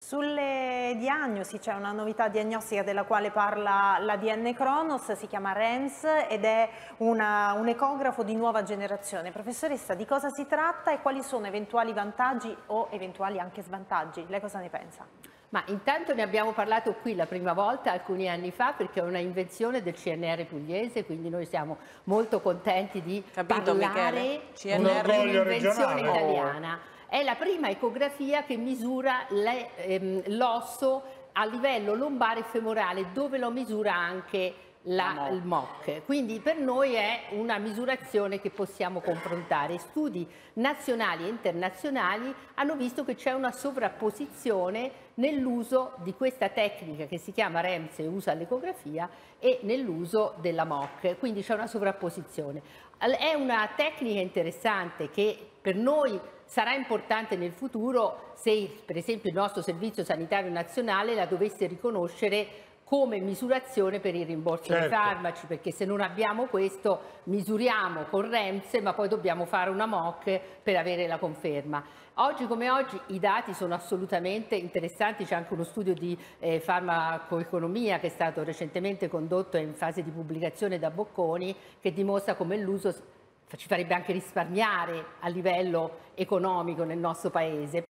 Sulle diagnosi c'è una novità diagnostica della quale parla l'ADN Kronos, si chiama REMS ed è un ecografo di nuova generazione. Professoressa, di cosa si tratta e quali sono eventuali vantaggi o eventuali anche svantaggi? Lei cosa ne pensa? Ma intanto ne abbiamo parlato qui la prima volta alcuni anni fa, perché è una invenzione del CNR pugliese, quindi noi siamo molto contenti di parlare di un'invenzione italiana. È la prima ecografia che misura l'osso a livello lombare e femorale, dove lo misura anche il MOC. Quindi per noi è una misurazione che possiamo confrontare. Studi nazionali e internazionali hanno visto che c'è una sovrapposizione nell'uso di questa tecnica che si chiama REMS e usa l'ecografia e nell'uso della MOC, quindi c'è una sovrapposizione. È una tecnica interessante che per noi sarà importante nel futuro se per esempio il nostro Servizio Sanitario Nazionale la dovesse riconoscere come misurazione per il rimborso dei farmaci, perché se non abbiamo questo misuriamo con REMS ma poi dobbiamo fare una MOC per avere la conferma. Oggi come oggi i dati sono assolutamente interessanti, c'è anche uno studio di farmacoeconomia che è stato recentemente condotto in fase di pubblicazione da Bocconi che dimostra come l'uso ci farebbe anche risparmiare a livello economico nel nostro paese.